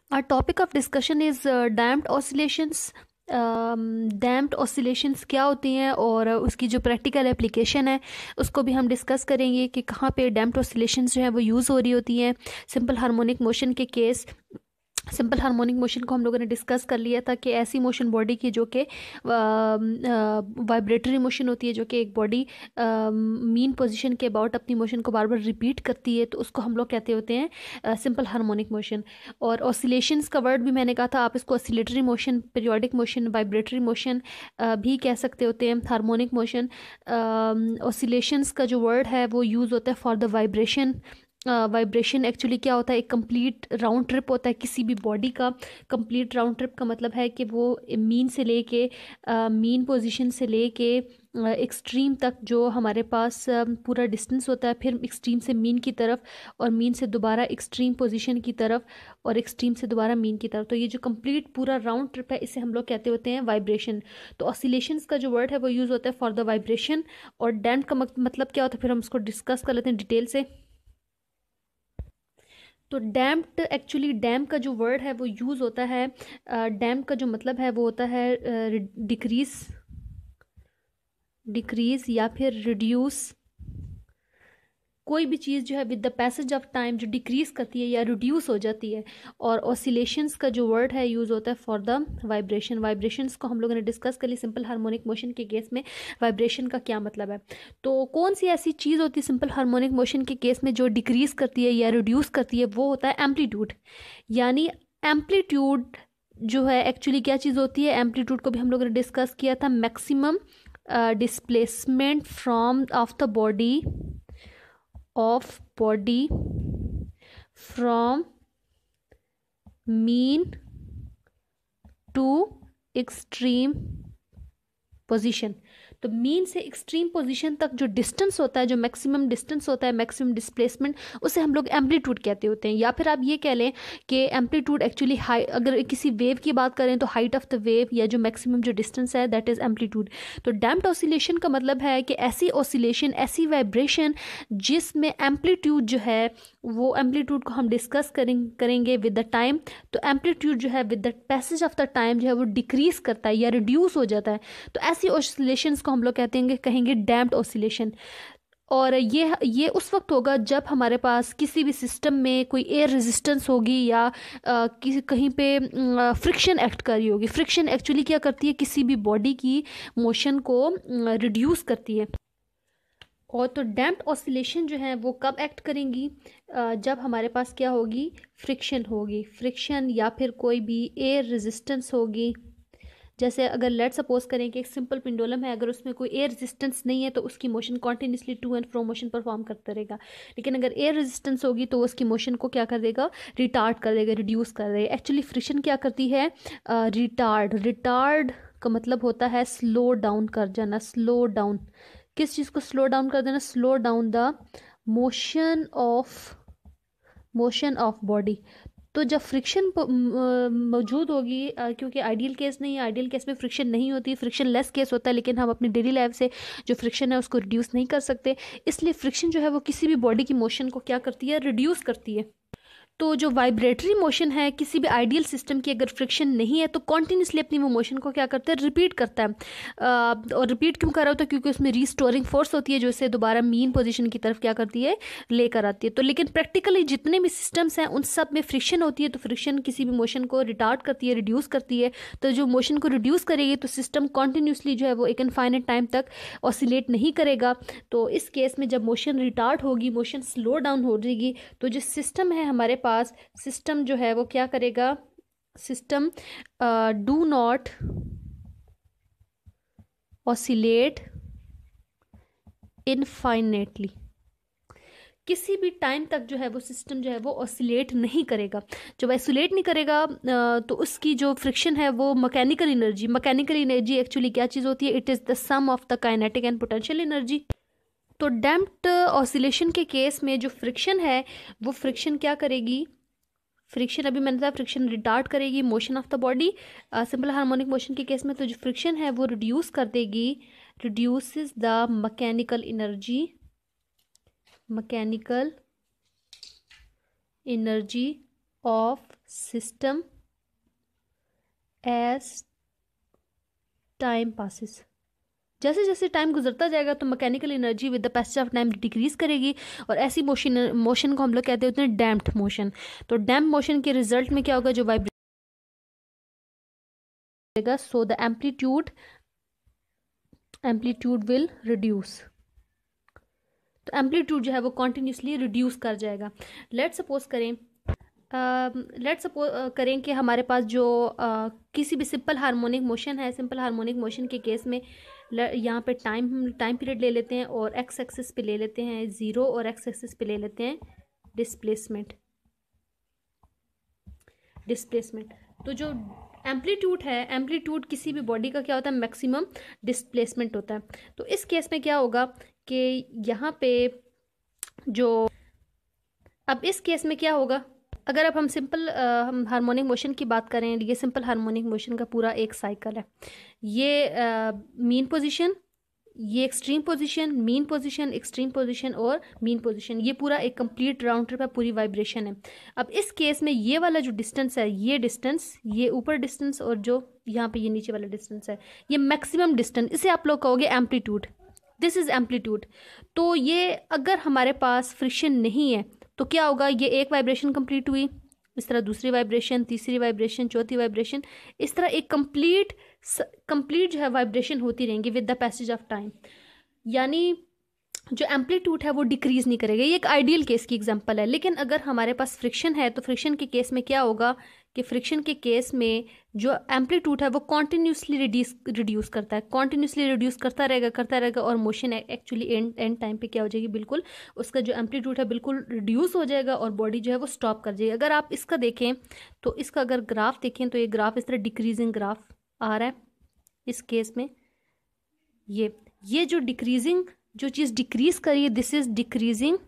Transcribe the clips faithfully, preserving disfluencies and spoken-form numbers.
Our topic of discussion is uh, damped oscillations. Damped oscillations क्या होती हैं और उसकी जो प्रैक्टिकल एप्लीकेशन है उसको भी हम डिस्कस करेंगे कि कहाँ पे डैम्प्ड ऑसिलेशंस जो है वो यूज़ हो रही होती हैं। सिंपल हार्मोनिक मोशन के केस, सिंपल हार्मोनिक मोशन को हम लोगों ने डिस्कस कर लिया था कि ऐसी मोशन बॉडी की जो कि वाइब्रेटरी मोशन होती है, जो कि एक बॉडी मीन पोजीशन के अबाउट अपनी मोशन को बार बार रिपीट करती है, तो उसको हम लोग कहते होते हैं सिंपल हार्मोनिक मोशन। और ऑसिलेशंस का वर्ड भी मैंने कहा था, आप इसको oscillatory motion, periodic motion, vibratory motion भी कह सकते होते हैं, हार्मोनिक मोशन। ऑसिलेशंस का जो वर्ड है वो यूज़ होता है for the vibration. Vibration actually क्या होता है, एक कंप्लीट राउंड ट्रिप होता है किसी भी बॉडी का। कंप्लीट राउंड ट्रिप का मतलब है कि वो मीन से लेके मीन पोजीशन से लेके एक्सट्रीम तक जो हमारे पास uh, पूरा डिस्टेंस होता है, फिर एक्सट्रीम से मीन की तरफ और मीन से दोबारा एक्सट्रीम पोजीशन की तरफ और एक्सट्रीम से दोबारा मीन की तरफ, तो ये जो कंप्लीट पूरा राउंड ट्रिप है इसे हम लोग कहते होते हैं वाइब्रेशन। तो ऑसिलेशंस का जो वर्ड है वो यूज़ होता है फॉर द वाइब्रेशन। और डैम्प का मतलब क्या होता है, फिर हम उसको डिस्कस कर लेते हैं डिटेल से। तो डैम्प्ड, एक्चुअली डैम्प का जो वर्ड है वो यूज़ होता है, डैम्प का जो मतलब है वो होता है डिक्रीज, डिक्रीज या फिर रिड्यूस। कोई भी चीज़ जो है with the passage of time जो डिक्रीज करती है या रिड्यूस हो जाती है। और ऑसिलेशंस का जो वर्ड है यूज़ होता है फॉर द वाइब्रेशन। वाइब्रेशंस को हम लोगों ने डिस्कस कर ली सिंपल हार्मोनिक मोशन के केस में, वाइब्रेशन का क्या मतलब है। तो कौन सी ऐसी चीज़ होती है सिंपल हार्मोनिक मोशन के केस में जो डिक्रीज करती है या रिड्यूस करती है, वो होता है एम्पलीट्यूड। यानी एम्पलीट्यूड जो है एक्चुअली क्या चीज़ होती है, एम्पलीट्यूड को भी हम लोगों ने डिस्कस किया था, maximum displacement from off the body of body from mean to extreme position। तो मीन से एक्सट्रीम पोजीशन तक जो डिस्टेंस होता है, जो मैक्सिमम डिस्टेंस होता है, मैक्सिमम डिस्प्लेसमेंट, उसे हम लोग एम्पलीट्यूड कहते होते हैं। या फिर आप ये कह लें कि एम्पलीट्यूड एक्चुअली हाई, अगर किसी वेव की बात करें तो हाइट ऑफ द वेव या जो मैक्सिमम जो डिस्टेंस है दैट इज़ एम्पलीट्यूड। तो डैम्प्ड ऑसिलेशन का मतलब है कि ऐसी ऑसिलेशन, ऐसी वाइब्रेशन जिसमें एम्पलीट्यूड जो है वो एम्पलीट्यूड को हम डिस्कस करें करेंगे विद द टाइम। तो एम्पलीट्यूड जो है with the passage of the time जो है वो डिक्रीज करता है या रिड्यूस हो जाता है। तो ऐसी ऑसिलेशंस को हम लोग कहते हैं कहेंगे डैम्प्ड ऑसिलेशन। और ये ये उस वक्त होगा जब हमारे पास किसी भी सिस्टम में कोई एयर रेजिस्टेंस होगी या आ, किसी कहीं पे फ्रिक्शन एक्ट कर रही होगी। फ्रिक्शन एक्चुअली क्या करती है, किसी भी बॉडी की मोशन को रिड्यूस करती है। और तो डैम्प्ड ऑसिलेशन जो है वो कब एक्ट करेंगी, जब हमारे पास क्या होगी, फ्रिक्शन होगी, फ्रिक्शन या फिर कोई भी एयर रेजिस्टेंस होगी। जैसे अगर लेट सपोज करें कि एक सिंपल पेंडुलम है, अगर उसमें कोई एयर रेजिस्टेंस नहीं है तो उसकी motion continuously to and fro motion perform करता रहेगा। लेकिन अगर एयर रेजिस्टेंस होगी तो उसकी मोशन को क्या कर देगा, रिटार्ड कर देगा, रिड्यूस कर देगा। एक्चुअली फ्रिक्शन क्या करती है, रिटार्ड। रिटार्ड का मतलब होता है स्लो डाउन कर जाना, स्लो डाउन। किस चीज़ को स्लो डाउन कर देना, slow down the motion of motion of body. तो जब फ्रिक्शन मौजूद होगी, क्योंकि आइडियल केस नहीं है, आइडियल केस में फ्रिक्शन नहीं होती, फ्रिक्शन लेस केस होता है, लेकिन हम अपनी डेली लाइफ से जो फ्रिक्शन है उसको रिड्यूस नहीं कर सकते, इसलिए फ्रिक्शन जो है वो किसी भी बॉडी की मोशन को क्या करती है, रिड्यूस करती है। तो जो वाइब्रेटरी मोशन है किसी भी आइडियल सिस्टम की, अगर फ्रिक्शन नहीं है तो कॉन्टिन्यूसली अपनी वो मोशन को क्या करता है, रिपीट करता है। आ, और रिपीट क्यों कर रहा होता है, क्योंकि उसमें रीस्टोरिंग फोर्स होती है जो इसे दोबारा मीन पोजीशन की तरफ क्या करती है, लेकर आती है। तो लेकिन प्रैक्टिकली जितने भी सिस्टम्स हैं उन सब में फ्रिक्शन होती है, तो फ्रिक्शन किसी भी मोशन को रिटार्ड करती है, रिड्यूस करती है। तो जो मोशन को रिड्यूस करेगी तो सिस्टम कॉन्टिन्यूसली जो है वो एक इनफाइनाइट टाइम तक ऑसिलेट नहीं करेगा। तो इस केस में जब मोशन रिटार्ड होगी, मोशन स्लो डाउन हो जाएगी, तो जो सिस्टम है हमारे पास, सिस्टम जो है वो क्या करेगा, system do not oscillate infinitely. किसी भी टाइम तक जो है वो सिस्टम जो है वो ऑसिलेट नहीं करेगा। जब ऑसिलेट नहीं करेगा तो उसकी जो फ्रिक्शन है वो mechanical energy, mechanical energy actually क्या चीज़ होती है, it is the sum of the kinetic and potential energy. तो डैम्प्ड ऑसिलेशन के केस में जो फ्रिक्शन है वो फ्रिक्शन क्या करेगी, फ्रिक्शन अभी मैंने कहा फ्रिक्शन रिटार्ड करेगी motion of the body. Simple harmonic motion के केस में तो जो फ्रिक्शन है वो रिड्यूस कर देगी, reduces the mechanical energy, mechanical energy of system as time passes. जैसे जैसे टाइम गुजरता जाएगा तो mechanical energy with the passage of time decrease करेगी, और ऐसी मोशन मोशन को हम लोग कहते होते हैं डैम्प्ड मोशन। तो डैम्प मोशन के रिजल्ट में क्या होगा, जो vibrate, so the amplitude amplitude will reduce. तो एम्पलीट्यूड जो है वो कॉन्टिन्यूसली रिड्यूस कर जाएगा। लेट सपोज करें लेट सपोज करें कि हमारे पास जो uh, किसी भी सिंपल हार्मोनिक मोशन है, सिंपल हार्मोनिक मोशन के केस में यहाँ पे टाइम हम टाइम पीरियड ले लेते हैं और एक्स एक्सिस पे ले लेते हैं ज़ीरो और एक्स एक्सिस पे ले लेते हैं डिस्प्लेसमेंट डिस्प्लेसमेंट तो जो एम्पलीट्यूड है, एम्पलीट्यूड किसी भी बॉडी का क्या होता है, मैक्सिमम डिस्प्लेसमेंट होता है। तो इस केस में क्या होगा कि यहाँ पे जो अब इस केस में क्या होगा, अगर अब हम सिंपल हम हार्मोनिक मोशन की बात करें, ये सिंपल हार्मोनिक मोशन का पूरा एक साइकिल है। ये मीन पोजीशन, ये extreme position, mean position, extreme position और मीन पोजीशन, ये पूरा एक कंप्लीट राउंड ट्रिप है, पूरी वाइब्रेशन है। अब इस केस में ये वाला जो डिस्टेंस है, ये डिस्टेंस, ये ऊपर डिस्टेंस और जो यहाँ पे ये नीचे वाला डिस्टेंस है, ये मैक्सिमम डिस्टेंस, इसे आप लोग कहोगे एम्पलीट्यूड। This is amplitude. तो ये अगर हमारे पास फ्रिक्शन नहीं है तो क्या होगा, ये एक वाइब्रेशन कंप्लीट हुई, इस तरह दूसरी वाइब्रेशन, तीसरी वाइब्रेशन, चौथी वाइब्रेशन, इस तरह एक कंप्लीट कंप्लीट जो है वाइब्रेशन होती रहेंगी with the passage of time. यानी जो एम्पलीट्यूड है वो डिक्रीज नहीं करेगा। ये एक आइडियल केस की एग्जांपल है। लेकिन अगर हमारे पास फ्रिक्शन है तो फ्रिक्शन के केस में क्या होगा कि फ्रिक्शन के केस में जो एम्पलीट्यूड है वो कॉन्टिन्यूसली रिड्यूस रिड्यूस करता है, कॉन्टिन्यूसली रिड्यूस करता रहेगा करता रहेगा और motion actually and and time पे क्या हो जाएगी, बिल्कुल उसका जो एम्पलीट्यूड है बिल्कुल रिड्यूस हो जाएगा और बॉडी जो है वो स्टॉप कर जाएगी। अगर आप इसका देखें तो इसका अगर ग्राफ देखें तो ये ग्राफ इस तरह डिक्रीजिंग ग्राफ आ रहा है। इस केस में ये ये जो डिक्रीजिंग जो चीज़ डिक्रीज करी है, this is decreasing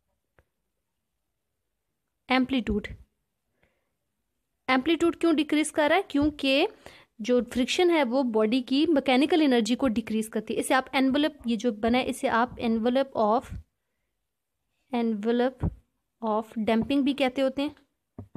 amplitude. Amplitude क्यों डिक्रीज कर रहा है, क्योंकि जो फ्रिक्शन है वो बॉडी की मैकेनिकल एनर्जी को डिक्रीज करती है। इसे आप एनवलप, ये जो बना है इसे आप envelope of envelope of damping भी कहते होते हैं,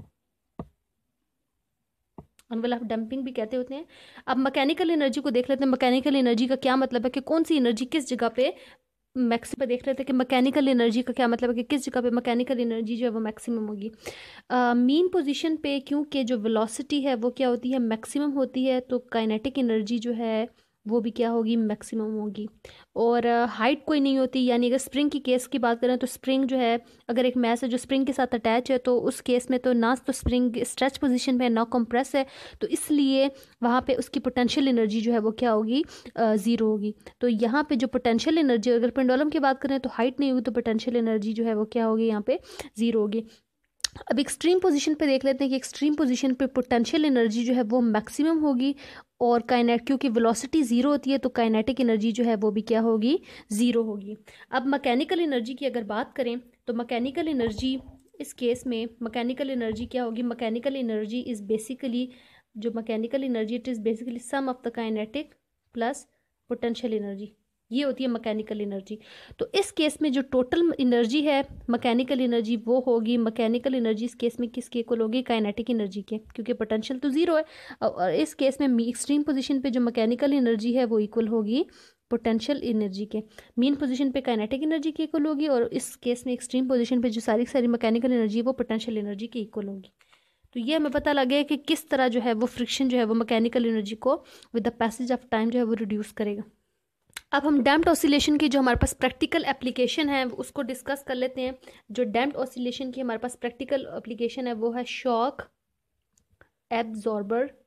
एनवलप डंपिंग भी कहते होते हैं। अब मैकेनिकल एनर्जी को देख लेते हैं। मैकेनिकल एनर्जी का क्या मतलब है कि कौन सी एनर्जी किस जगह पे मैक्सिमम, देख लेते हैं कि मैकेनिकल एनर्जी का क्या मतलब है कि किस जगह पे मैकेनिकल एनर्जी जो है वो मैक्सिमम होगी। मीन पोजीशन पे, क्योंकि जो वेलोसिटी है वो क्या होती है, मैक्सिमम होती है, तो काइनेटिक एनर्जी जो है वो भी क्या होगी, मैक्सिमम होगी। और हाइट uh, कोई नहीं होती। यानी अगर स्प्रिंग की केस की बात करें तो स्प्रिंग जो है, अगर एक मैस है जो स्प्रिंग के साथ अटैच है तो उस केस में तो ना तो स्प्रिंग स्ट्रेच पोजीशन में है ना कंप्रेस है, तो इसलिए वहाँ पे उसकी पोटेंशियल एनर्जी जो है वो क्या होगी, ज़ीरो होगी। तो यहाँ पे जो पोटेंशियल एनर्जी, अगर पेंडुलम की बात करें तो हाइट नहीं होगी तो पोटेंशियल एनर्जी जो है वो क्या होगी, यहाँ पे ज़ीरो होगी। अब एक्सट्रीम पोजीशन पे देख लेते हैं कि एक्सट्रीम पोजीशन पे पोटेंशियल एनर्जी जो है वो मैक्सिमम होगी और काइनेट, क्योंकि वेलोसिटी ज़ीरो होती है तो काइनेटिक एनर्जी जो है वो भी क्या होगी, ज़ीरो होगी। अब मैकेनिकल एनर्जी की अगर बात करें तो मैकेनिकल एनर्जी, इस केस में मैकेनिकल एनर्जी क्या होगी, मैकेनिकल एनर्जी इज़ बेसिकली, जो mechanical energy it is basically sum of the kinetic plus potential energy, ये होती है मैकेनिकल एनर्जी। तो इस केस में जो टोटल एनर्जी है मैकेनिकल एनर्जी वो होगी, मैकेनिकल एनर्जी इस केस में किसके इक्वल होगी, काइनेटिक एनर्जी के, क्योंकि पोटेंशियल तो ज़ीरो है। और इस केस में एक्सट्रीम पोजीशन पे जो मैकेनिकल एनर्जी है वो इक्वल होगी पोटेंशियल एनर्जी के, मीन पोजीशन पे काइनेटिक एनर्जी के इक्वल होगी, और इस केस में एक्सट्रीम पोजीशन पे जो सारी सारी मैकेनिकल एनर्जी है वो पोटेंशियल एनर्जी के इक्वल होगी। तो ये हमें पता लग गया कि किस तरह जो है वो फ्रिक्शन जो है वो मैकेनिकल एनर्जी को with the passage of time जो है वो रिड्यूस करेगा। अब हम डैम्प्ड ऑसिलेशन की जो हमारे पास प्रैक्टिकल एप्लीकेशन है उसको डिस्कस कर लेते हैं। जो डैम्प्ड ऑसिलेशन की हमारे पास प्रैक्टिकल एप्लीकेशन है वो है शॉक एब्जॉर्बर।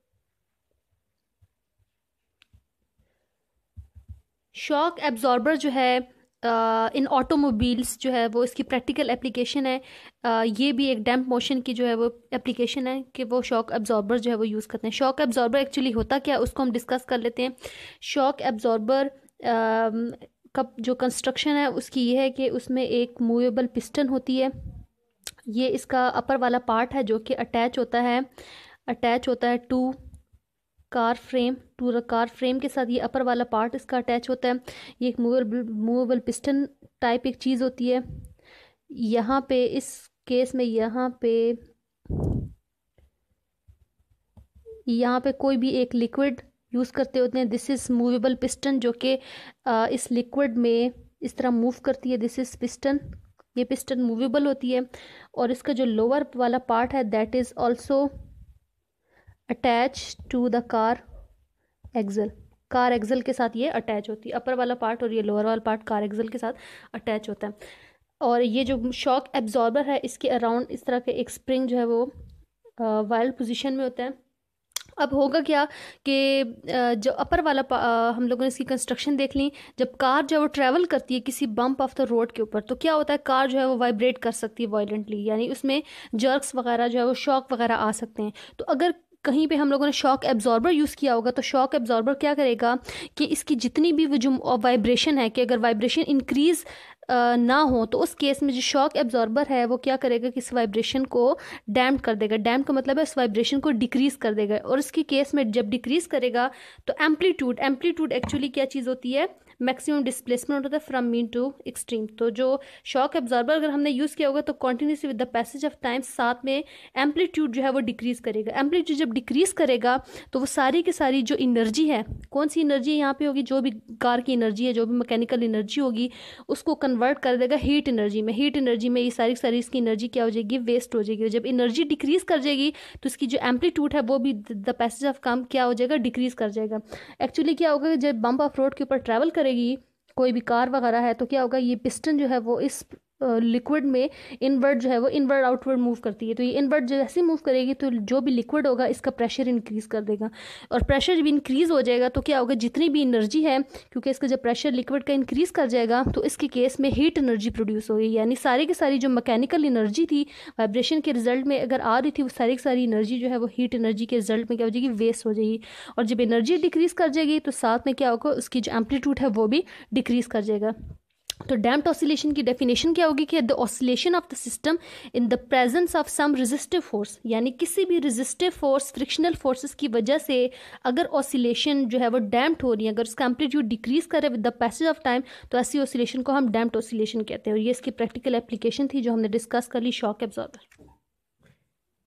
शॉक एब्जॉर्बर जो है इन uh, ऑटोमोबाइल्स जो है वो इसकी प्रैक्टिकल एप्लीकेशन है। uh, ये भी एक डैम्प मोशन की जो है वो एप्लीकेशन है कि वो शॉक एब्जॉर्बर जो है वो यूज़ करते हैं। शॉक एब्जॉर्बर एक्चुअली होता क्या है उसको हम डिस्कस कर लेते हैं। शॉक एब्जॉर्बर का जो कंस्ट्रक्शन है उसकी ये है कि उसमें एक मूवेबल पिस्टन होती है। ये इसका अपर वाला पार्ट है जो कि अटैच होता है अटैच होता है to car frame to car frame के साथ। ये अपर वाला पार्ट इसका अटैच होता है। ये एक मूवेबल मूवेबल पिस्टन टाइप एक चीज़ होती है। यहाँ पे इस केस में यहाँ पे यहाँ पे कोई भी एक लिक्विड यूज़ करते होते हैं, दिस इज़ मूवेबल पिस्टन, जो कि इस लिक्विड में इस तरह मूव करती है, दिस इज़ पिस्टन, ये पिस्टन मूवेबल होती है। और इसका जो लोअर वाला पार्ट है that is also attach to the car axle, car axle के साथ ये अटैच होती है, अपर वाला पार्ट और ये लोअर वाला पार्ट कार एक्सल के साथ अटैच होता है। और ये जो शॉक एब्जॉर्बर है इसके अराउंड इस तरह के एक स्प्रिंग जो है वो वाइल्ड पोजीशन में होता है। अब होगा क्या कि जो अपर वाला हम लोगों ने इसकी कंस्ट्रक्शन देख ली, जब कार जो है वो ट्रैवल करती है किसी बम्प ऑफ द रोड के ऊपर, तो क्या होता है कार जो है वो वाइब्रेट कर सकती है वायलेंटली, यानी उसमें जर्क्स वगैरह जो है वो शॉक वगैरह आ सकते हैं। तो अगर कहीं पे हम लोगों ने शॉक एब्जॉर्बर यूज़ किया होगा तो शॉक एब्जॉर्बर क्या करेगा कि इसकी जितनी भी वो जो वाइब्रेशन है, कि अगर वाइब्रेशन इंक्रीज़ ना हो तो उस केस में जो शॉक एब्जॉर्बर है वो क्या करेगा कि इस वाइब्रेशन को डैम्प कर देगा। डैम्प का मतलब है इस वाइब्रेशन को डिक्रीज़ कर देगा। और इसके केस में जब डिक्रीज़ करेगा तो एम्पलीट्यूड, एम्पलीट्यूड एक्चुअली क्या चीज़ होती है, मैक्सिमम डिस्प्लेसमेंट होता है फ्रॉम मीन टू एक्सट्रीम। तो जो शॉक एब्जॉर्बर अगर हमने यूज़ किया होगा तो continuously with the passage of time साथ में एम्पलीट्यूड जो है वो डिक्रीज़ करेगा। एम्पलीट्यूड जब डिक्रीज़ करेगा तो वो सारी की सारी जो एनर्जी है, कौन सी एनर्जी यहाँ पे होगी, जो भी कार की एनर्जी है, जो भी मैकेनिकल एनर्जी होगी उसको कन्वर्ट कर देगा हीट एनर्जी में। हीट एनर्जी में ये सारी सारी इसकी एनर्जी क्या हो जाएगी, वेस्ट हो जाएगी। जब एनर्जी डिक्रीज़ कर जाएगी तो इसकी जो एम्पलीट्यूड है वो भी द पैसेज ऑफ काम क्या हो जाएगा, डिक्रीज़ कर जाएगा। एक्चुअली क्या होगा जब बम्प ऑफ रोड के ऊपर ट्रैवल करेगी कोई भी कार वगैरह है तो क्या होगा, ये पिस्टन जो है वो इस लिक्विड में इनवर्ड जो है वो इनवर्ड आउटवर्ड मूव करती है। तो ये इनवर्ड जैसे मूव करेगी तो जो भी लिक्विड होगा इसका प्रेशर इंक्रीज़ कर देगा। और प्रेशर जब इंक्रीज़ हो जाएगा तो क्या होगा, जितनी भी एनर्जी है, क्योंकि इसका जब प्रेशर लिक्विड का इंक्रीज़ कर जाएगा तो इसके केस में हीट एनर्जी प्रोड्यूस होगी। यानी सारी की सारी जो मैकेनिकल एनर्जी थी वाइब्रेशन के रिजल्ट में अगर आ रही थी वो सारी की सारी एनर्जी जो है वो हीट एनर्जी के रिजल्ट में क्या हो जाएगी, वेस्ट हो जाएगी। और जब एनर्जी डिक्रीज़ कर जाएगी तो साथ में क्या होगा, उसकी जो एम्पलीट्यूड है वो भी डिक्रीज़ कर जाएगा। तो डैम्प्ड ऑसिलेशन की डेफिनेशन क्या होगी कि the oscillation of the system in the presence of some resistive force, यानी किसी भी रेजिस्टिव फोर्स, फ्रिक्शनल फोर्सेस की वजह से अगर ऑसिलेशन जो है वो डैम्प्ड हो रही है, अगर उसका एम्पलीट्यूड डिक्रीज करे with the passage of time तो ऐसी ऑसिलेशन को हम डैम्प्ड ऑसिलेशन कहते हैं। और ये इसकी प्रैक्टिकल एप्लीकेशन थी जो हमने डिस्कस कर ली, शॉक एब्जॉर्बर।